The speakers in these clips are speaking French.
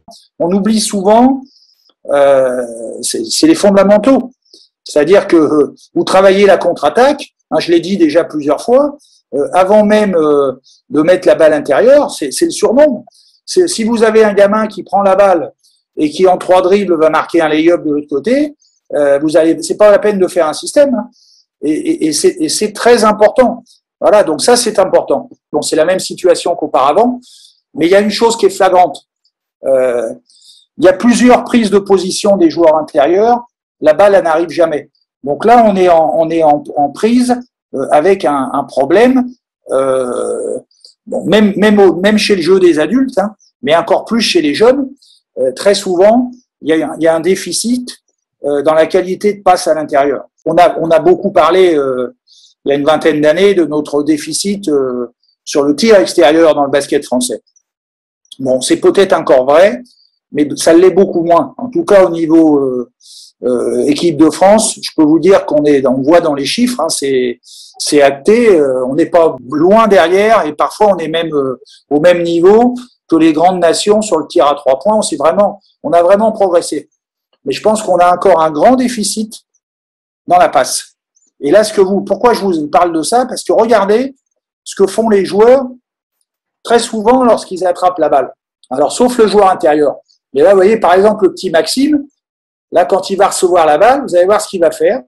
on oublie souvent, c'est les fondamentaux. C'est-à-dire que vous travaillez la contre-attaque, hein, je l'ai dit déjà plusieurs fois, avant même de mettre la balle intérieure, c'est le surnombre. Si vous avez un gamin qui prend la balle et qui en 3 dribbles va marquer un lay-up de l'autre côté, c'est pas la peine de faire un système. Hein. Et c'est très important. Voilà, donc ça c'est important. Bon, c'est la même situation qu'auparavant, mais il y a une chose qui est flagrante. Il y a plusieurs prises de position des joueurs intérieurs, la balle elle n'arrive jamais. Donc là on est en prise avec un problème, bon, même chez le jeu des adultes, hein, mais encore plus chez les jeunes. Très souvent il y a un déficit dans la qualité de passe à l'intérieur. On a beaucoup parlé il y a une vingtaine d'années de notre déficit sur le tir extérieur dans le basket français. Bon, c'est peut-être encore vrai, mais ça l'est beaucoup moins. En tout cas, au niveau équipe de France, je peux vous dire on voit dans les chiffres, hein, c'est acté, on n'est pas loin derrière et parfois on est même au même niveau que les grandes nations sur le tir à 3 points. On a vraiment progressé. Mais je pense qu'on a encore un grand déficit dans la passe. Et là, pourquoi je vous parle de ça? Parce que regardez ce que font les joueurs très souvent lorsqu'ils attrapent la balle. Alors, sauf le joueur intérieur. Mais là, vous voyez, par exemple, le petit Maxime, là, quand il va recevoir la balle, vous allez voir ce qu'il va faire.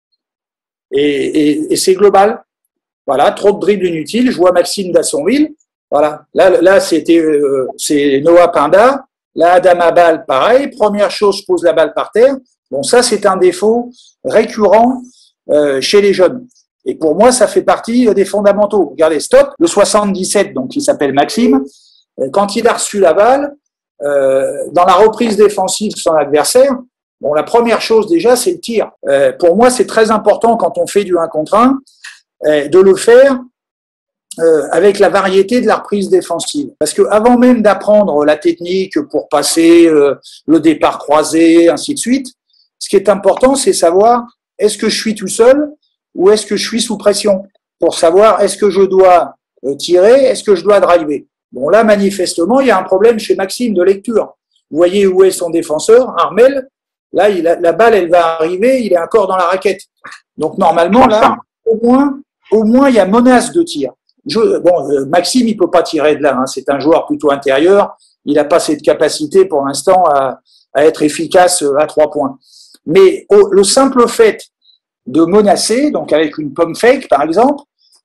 Et c'est global. Voilà, trop de dribbles inutiles. Je vois Maxime d'Assonville. Voilà. Là, c'est Noah Pinda. Là, Adam Abal, pareil. Première chose, je pose la balle par terre. Bon, ça, c'est un défaut récurrent chez les jeunes. Et pour moi, ça fait partie des fondamentaux. Regardez, stop, le 77, donc il s'appelle Maxime, quand il a reçu la balle, dans la reprise défensive de son adversaire, bon, la première chose déjà, c'est le tir. Pour moi, c'est très important quand on fait du 1 contre 1, de le faire avec la variété de la reprise défensive. Parce que avant même d'apprendre la technique pour passer le départ croisé, ainsi de suite, ce qui est important, c'est savoir est-ce que je suis tout seul ou est-ce que je suis sous pression, pour savoir est-ce que je dois tirer, est-ce que je dois driver. Bon, là, manifestement, il y a un problème chez Maxime de lecture. Vous voyez où est son défenseur, Armel. Là, la balle, elle va arriver, il est encore dans la raquette. Donc, normalement, là, au moins, il y a menace de tir. Maxime, il peut pas tirer de là, hein. C'est un joueur plutôt intérieur. Il n'a pas cette capacité, pour l'instant, à être efficace à 3 points. Mais le simple fait de menacer, donc avec une pump fake par exemple,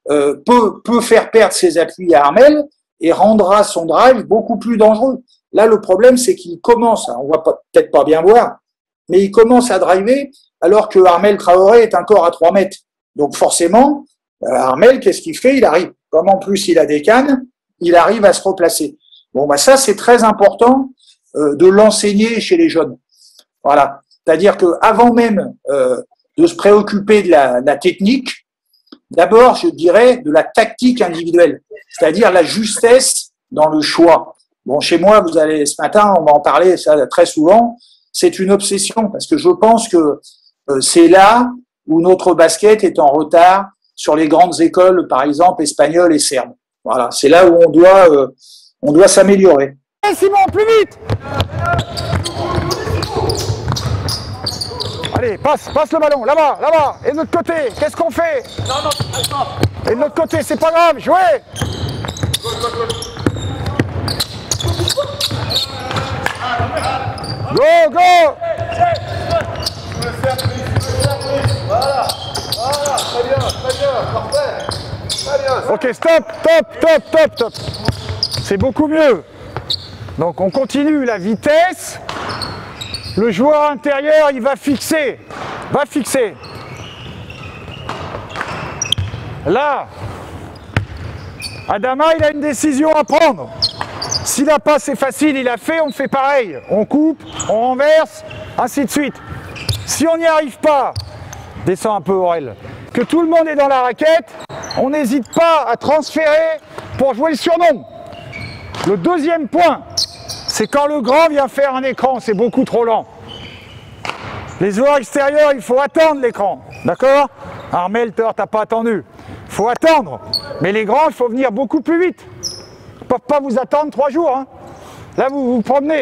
peut faire perdre ses appuis à Armel et rendra son drive beaucoup plus dangereux. Là, le problème, c'est qu'il commence, on va peut-être pas bien voir, mais il commence à driver alors que Armel Traoré est encore à 3 mètres. Donc forcément, Armel, qu'est-ce qu'il fait? Il arrive, comme en plus il a des cannes, il arrive à se replacer. Bon, bah ça, c'est très important de l'enseigner chez les jeunes. Voilà. C'est-à-dire qu'avant même de se préoccuper de la technique, d'abord, je dirais, de la tactique individuelle, c'est-à-dire la justesse dans le choix. Bon, chez moi, ce matin, on va en parler ça très souvent, c'est une obsession, parce que je pense que c'est là où notre basket est en retard sur les grandes écoles, par exemple, espagnoles et serbes. Voilà, c'est là où on doit s'améliorer. Allez Simon, plus vite! Allez, passe le ballon, là-bas, et de l'autre côté, qu'est-ce qu'on fait? Non, et de l'autre côté, c'est pas grave, jouez! Go! Voilà, très bien, parfait, très bien. Ok, stop. C'est beaucoup mieux. Donc on continue la vitesse. Le joueur intérieur, il va fixer. Là, Adama, il a une décision à prendre. Si la passe est facile, il a fait, on fait pareil. On coupe, on renverse, ainsi de suite. Si on n'y arrive pas, descend un peu Aurel, que tout le monde est dans la raquette, on n'hésite pas à transférer pour jouer le surnom. Le deuxième point, c'est quand le grand vient faire un écran, c'est beaucoup trop lent. Les joueurs extérieurs, il faut attendre l'écran, d'accord? Armel, t'as pas attendu. Il faut attendre. Mais les grands, il faut venir beaucoup plus vite. Ils ne peuvent pas vous attendre 3 jours. Hein. Là, vous vous promenez.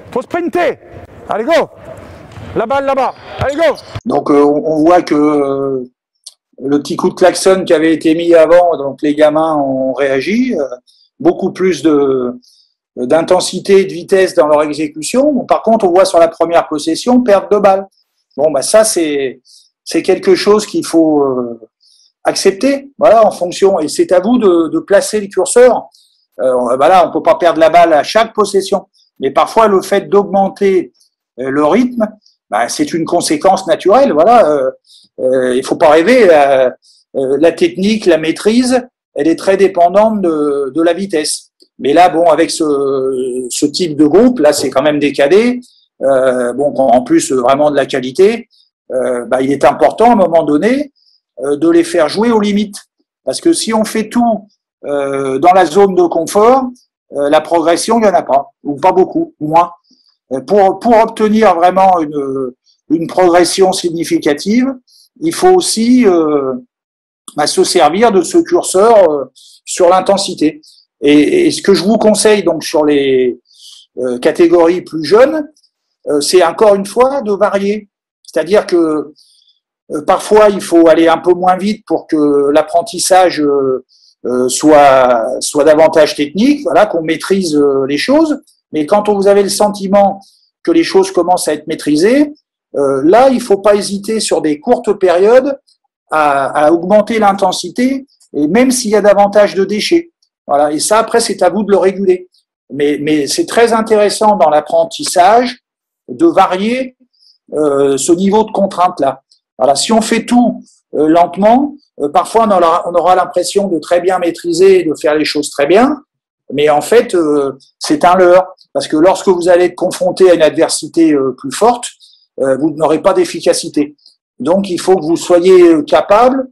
faut sprinter. Allez, go. La balle là-bas. Allez, go. Donc, on voit que le petit coup de klaxon qui avait été mis avant, donc les gamins ont réagi. Beaucoup plus d'intensité et de vitesse dans leur exécution. Bon, par contre, on voit sur la première possession perdre de balles. Bon, bah ça, c'est quelque chose qu'il faut accepter, voilà, en fonction. Et c'est à vous de placer le curseur. Voilà, on peut pas perdre la balle à chaque possession, mais parfois le fait d'augmenter le rythme, bah, c'est une conséquence naturelle. Voilà, il faut pas rêver. La technique, la maîtrise, elle est très dépendante de la vitesse. Mais là, bon, avec ce type de groupe, là, c'est quand même des cadets. Bon, en plus vraiment de la qualité, bah, il est important à un moment donné de les faire jouer aux limites. Parce que si on fait tout dans la zone de confort, la progression, il n'y en a pas, ou pas beaucoup, ou moins. Pour obtenir vraiment une progression significative, il faut aussi bah, se servir de ce curseur sur l'intensité. Et ce que je vous conseille donc sur les catégories plus jeunes, c'est encore une fois de varier. C'est-à-dire que parfois il faut aller un peu moins vite pour que l'apprentissage soit davantage technique, voilà, qu'on maîtrise les choses. Mais quand vous avez le sentiment que les choses commencent à être maîtrisées, là il faut pas hésiter sur des courtes périodes à augmenter l'intensité, et même s'il y a davantage de déchets. Voilà. Et ça, après, c'est à vous de le réguler. Mais c'est très intéressant dans l'apprentissage de varier ce niveau de contrainte-là. Voilà. Si on fait tout lentement, parfois on aura l'impression de très bien maîtriser, de faire les choses très bien, mais en fait, c'est un leurre. Parce que lorsque vous allez être confronté à une adversité plus forte, vous n'aurez pas d'efficacité. Donc, il faut que vous soyez capable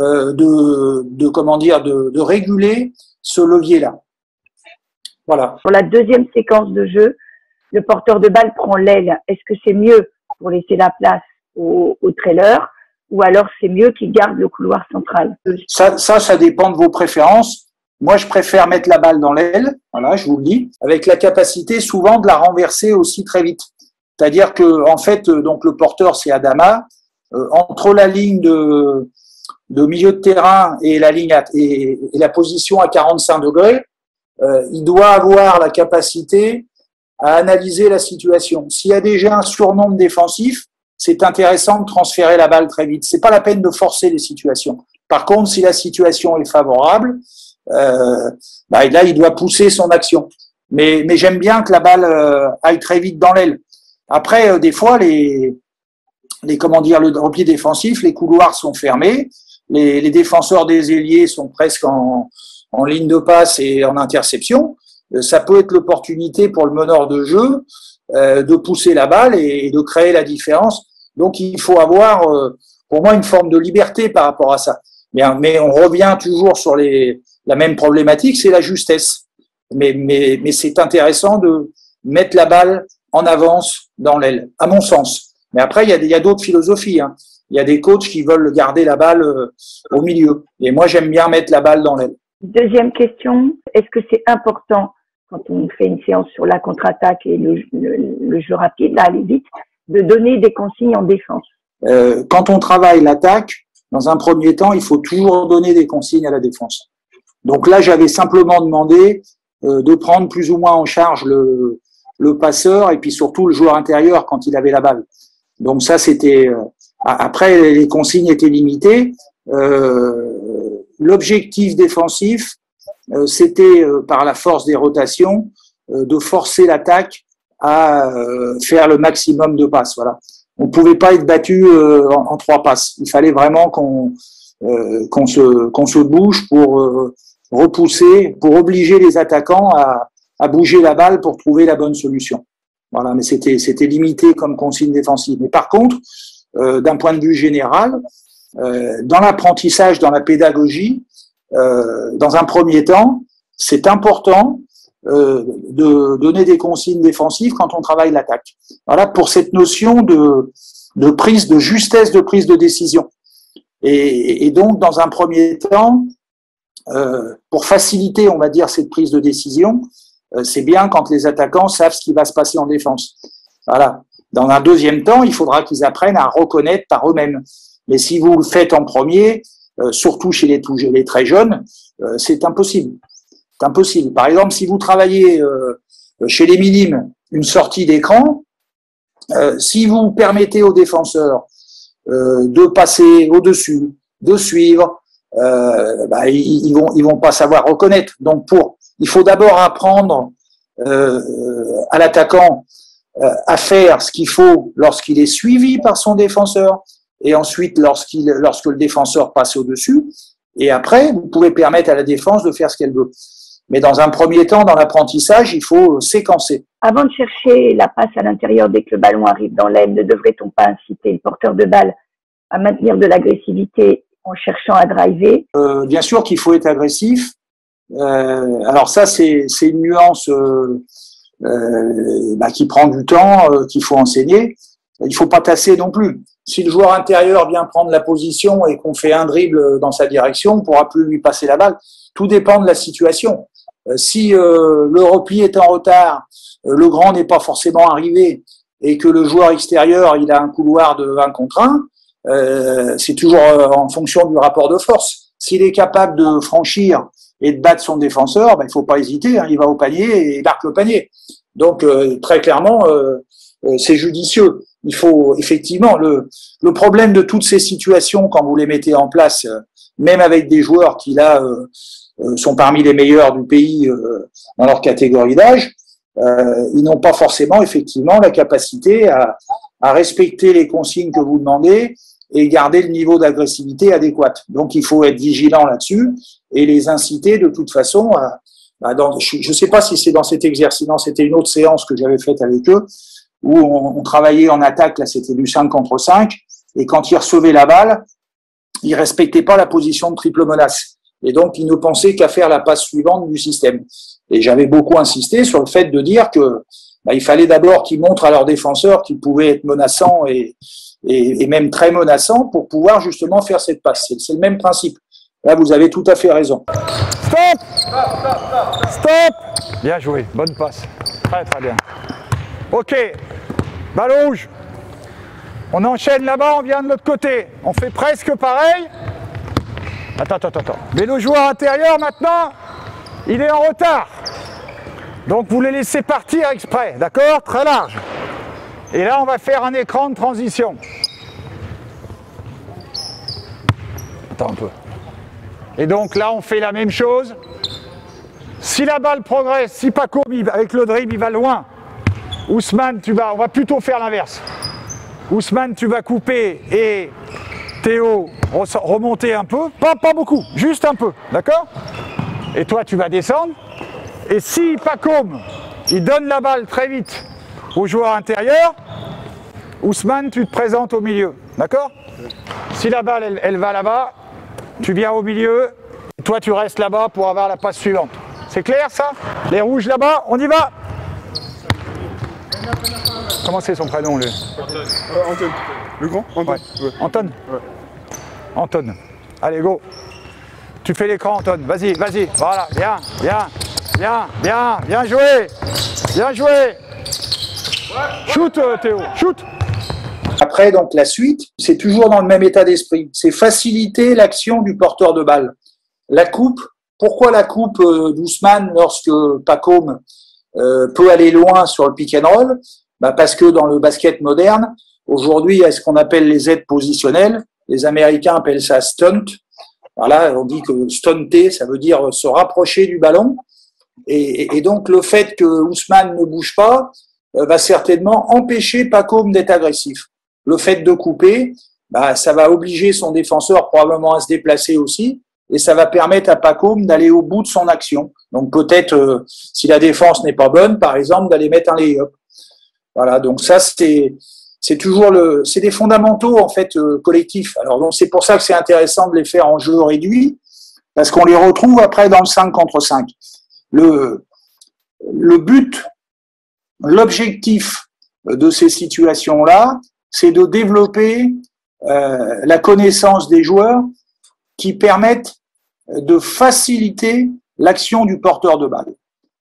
de réguler ce levier-là. Voilà. Pour la deuxième séquence de jeu, le porteur de balle prend l'aile. Est-ce que c'est mieux pour laisser la place au trailer, ou alors c'est mieux qu'il garde le couloir central? Ça dépend de vos préférences. Moi, je préfère mettre la balle dans l'aile, voilà, je vous le dis, avec la capacité souvent de la renverser aussi très vite. C'est-à-dire que, en fait, donc le porteur, c'est Adama. Entre la ligne de milieu de terrain et la ligne et la position à 45 degrés, il doit avoir la capacité à analyser la situation. S'il y a déjà un surnombre défensif, c'est intéressant de transférer la balle très vite. C'est pas la peine de forcer les situations. Par contre, si la situation est favorable, bah là, il doit pousser son action. Mais j'aime bien que la balle aille très vite dans l'aile. Après, des fois, le repli défensif, les couloirs sont fermés, les défenseurs des ailiers sont presque en ligne de passe et en interception. Ça peut être l'opportunité pour le meneur de jeu de pousser la balle et de créer la différence. Donc, il faut avoir, pour moi, une forme de liberté par rapport à ça. Mais on revient toujours sur la même problématique, c'est la justesse. Mais c'est intéressant de mettre la balle en avance dans l'aile, à mon sens. Mais après, il y a d'autres philosophies, hein. Il y a des coachs qui veulent garder la balle au milieu. Et moi, j'aime bien mettre la balle dans l'aile. Deuxième question, est-ce que c'est important, quand on fait une séance sur la contre-attaque et le jeu rapide, là, aller vite, de donner des consignes en défense? Quand on travaille l'attaque, dans un premier temps, il faut toujours donner des consignes à la défense. Donc là, j'avais simplement demandé de prendre plus ou moins en charge le passeur et puis surtout le joueur intérieur quand il avait la balle. Donc ça, c'était... Après, les consignes étaient limitées. L'objectif défensif, c'était, par la force des rotations, de forcer l'attaque à faire le maximum de passes. Voilà. On ne pouvait pas être battu en 3 passes. Il fallait vraiment qu'on se bouge pour repousser, pour obliger les attaquants à bouger la balle pour trouver la bonne solution. Voilà, mais c'était limité comme consigne défensive. Mais par contre, d'un point de vue général, dans l'apprentissage, dans la pédagogie, dans un premier temps, c'est important de donner des consignes défensives quand on travaille l'attaque. Voilà, pour cette notion de prise, de justesse de prise de décision. Et donc, dans un premier temps, pour faciliter, on va dire, cette prise de décision, c'est bien quand les attaquants savent ce qui va se passer en défense. Voilà. Dans un deuxième temps, il faudra qu'ils apprennent à reconnaître par eux-mêmes. Mais si vous le faites en premier, surtout chez les très jeunes, c'est impossible. C'est impossible. Par exemple, si vous travaillez chez les minimes une sortie d'écran, si vous permettez aux défenseurs de passer au-dessus, de suivre, ils vont pas savoir reconnaître. Donc il faut d'abord apprendre à l'attaquant à faire ce qu'il faut lorsqu'il est suivi par son défenseur, et ensuite lorsque le défenseur passe au-dessus, et après vous pouvez permettre à la défense de faire ce qu'elle veut. Mais dans un premier temps, dans l'apprentissage, il faut séquencer. Avant de chercher la passe à l'intérieur dès que le ballon arrive dans l'aile, ne devrait-on pas inciter le porteur de balle à maintenir de l'agressivité en cherchant à driver? Bien sûr qu'il faut être agressif. Alors ça, c'est une nuance qui prend du temps, qu'il faut enseigner. Il faut pas tasser non plus. Si le joueur intérieur vient prendre la position et qu'on fait un dribble dans sa direction, on ne pourra plus lui passer la balle. Tout dépend de la situation. Si le repli est en retard, le grand n'est pas forcément arrivé et que le joueur extérieur il a un couloir de 1 contre 1, c'est toujours en fonction du rapport de force. S'il est capable de franchir et de battre son défenseur, il faut pas hésiter, il va au panier et il marque le panier. Donc très clairement, c'est judicieux. Il faut effectivement le problème de toutes ces situations quand vous les mettez en place, même avec des joueurs qui là sont parmi les meilleurs du pays dans leur catégorie d'âge, ils n'ont pas forcément effectivement la capacité à respecter les consignes que vous demandez et garder le niveau d'agressivité adéquat. Donc il faut être vigilant là-dessus et les inciter de toute façon je ne sais pas si c'est dans cet exercice, non, c'était une autre séance que j'avais faite avec eux, où on travaillait en attaque, là c'était du 5 contre 5, et quand ils recevaient la balle, ils respectaient pas la position de triple menace. Et donc, ils ne pensaient qu'à faire la passe suivante du système. Et j'avais beaucoup insisté sur le fait de dire que il fallait d'abord qu'ils montrent à leurs défenseurs qu'ils pouvaient être menaçants et même très menaçants pour pouvoir justement faire cette passe. C'est le même principe. Là, vous avez tout à fait raison. Stop! Stop! Bien joué, bonne passe. Très très bien. Ok, ballon rouge. On enchaîne là-bas, on vient de l'autre côté. On fait presque pareil. Attends. Mais le joueur intérieur maintenant, il est en retard. Donc vous les laissez partir exprès, d'accord? Très large. Et là, on va faire un écran de transition. Attends un peu. Et donc là, on fait la même chose. Si la balle progresse, si Paco, avec le dribble, il va loin. Ousmane, on va plutôt faire l'inverse. Ousmane, tu vas couper et Théo, remonter un peu. Pas beaucoup, juste un peu, d'accord? Et toi, tu vas descendre. Et si Pacôme, il donne la balle très vite au joueur intérieur, Ousmane, tu te présentes au milieu, d'accord? Si la balle, elle va là-bas, tu viens au milieu, et toi, tu restes là-bas pour avoir la passe suivante. C'est clair, ça? Les rouges là-bas, on y va? Comment c'est son prénom, lui? Anton. Le grand Anton. Ouais. Anton? Ouais. Anton. Allez, go. Tu fais l'écran, Anton. Vas-y. Voilà, bien joué. Bien joué. Shoot, Théo, shoot. Après, donc, la suite, c'est toujours dans le même état d'esprit. C'est faciliter l'action du porteur de balle. La coupe, pourquoi la coupe d'Ousmane lorsque Pacôme peut aller loin sur le pick and roll? Parce que dans le basket moderne, aujourd'hui, il y a ce qu'on appelle les aides positionnelles. Les Américains appellent ça stunt. Voilà, on dit que stunter, ça veut dire se rapprocher du ballon. Et donc, le fait que Ousmane ne bouge pas va certainement empêcher Pacôme d'être agressif. Le fait de couper, ça va obliger son défenseur probablement à se déplacer aussi. Et ça va permettre à Pacôme d'aller au bout de son action. Donc peut-être, si la défense n'est pas bonne, par exemple, d'aller mettre un lay-up. Voilà, donc ça, c'est toujours c'est des fondamentaux, en fait, collectifs. Alors, donc, c'est pour ça que c'est intéressant de les faire en jeu réduit, parce qu'on les retrouve après dans le 5 contre 5. Le but, l'objectif de ces situations-là, c'est de développer la connaissance des joueurs qui permettent de faciliter l'action du porteur de balle.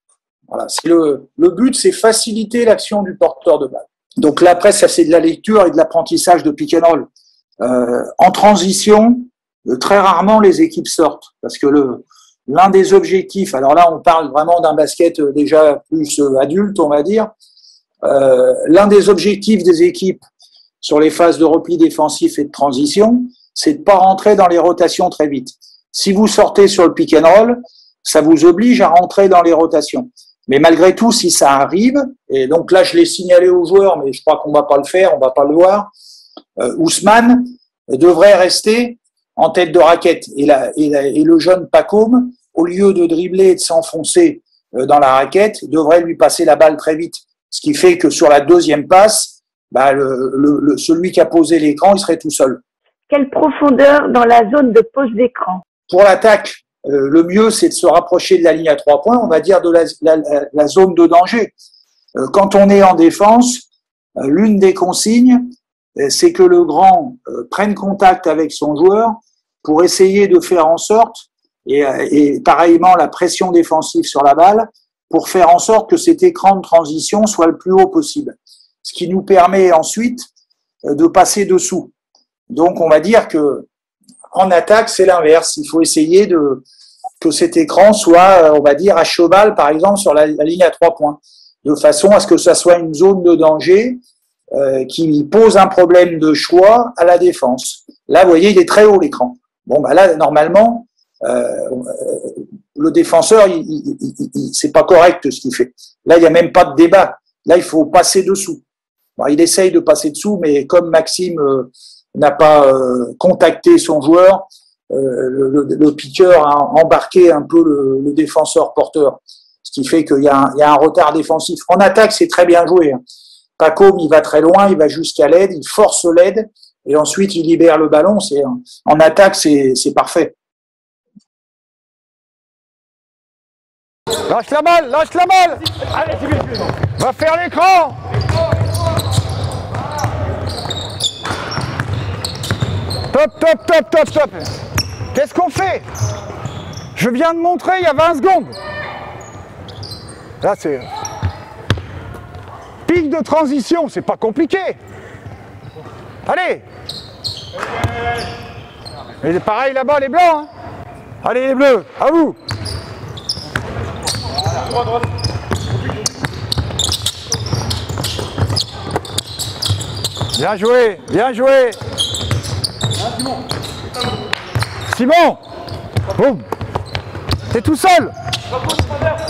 Voilà, le but, c'est faciliter l'action du porteur de balle. Donc là, après, ça c'est de la lecture et de l'apprentissage de pick and roll. En transition, très rarement les équipes sortent, parce que l'un des objectifs, alors là on parle vraiment d'un basket déjà plus adulte, on va dire, l'un des objectifs des équipes sur les phases de repli défensif et de transition, c'est de ne pas rentrer dans les rotations très vite. Si vous sortez sur le pick and roll, ça vous oblige à rentrer dans les rotations. Mais malgré tout, si ça arrive, et donc là je l'ai signalé aux joueurs, mais je crois qu'on va pas le faire, on va pas le voir, Ousmane devrait rester en tête de raquette. Et le jeune Pacôme, au lieu de dribbler et de s'enfoncer dans la raquette, devrait lui passer la balle très vite. Ce qui fait que sur la deuxième passe, bah, celui qui a posé l'écran, il serait tout seul. Quelle profondeur dans la zone de pose d'écran? Pour l'attaque, le mieux, c'est de se rapprocher de la ligne à 3 points, on va dire de la zone de danger. Quand on est en défense, l'une des consignes, c'est que le grand prenne contact avec son joueur pour essayer de faire en sorte, et pareillement la pression défensive sur la balle, pour faire en sorte que cet écran de transition soit le plus haut possible. Ce qui nous permet ensuite de passer dessous. Donc on va dire que en attaque, c'est l'inverse. Il faut essayer que cet écran soit, on va dire, à cheval, par exemple, sur la ligne à 3 points, de façon à ce que ça soit une zone de danger qui pose un problème de choix à la défense. Là, vous voyez, il est très haut l'écran. Bon, bah là, normalement, le défenseur, c'est pas correct ce qu'il fait. Là, il n'y a même pas de débat. Là, il faut passer dessous. Bon, il essaye de passer dessous, mais comme Maxime n'a pas contacté son joueur, le piqueur a embarqué un peu le défenseur porteur, ce qui fait qu'il y a un retard défensif. En attaque, c'est très bien joué. Pacôme, il va très loin, il va jusqu'à l'aide, il force l'aide, et ensuite il libère le ballon. En attaque, c'est parfait. Lâche la balle, lâche la balle. Allez, va faire l'écran. Top, top, top, top, top. Qu'est-ce qu'on fait? Je viens de montrer il y a 20 secondes. Là, c'est... Pic de transition, c'est pas compliqué. Allez. Et pareil là-bas, les blancs. Hein. Allez, les bleus, à vous. Bien joué, bien joué. Simon. Boum. T'es tout seul.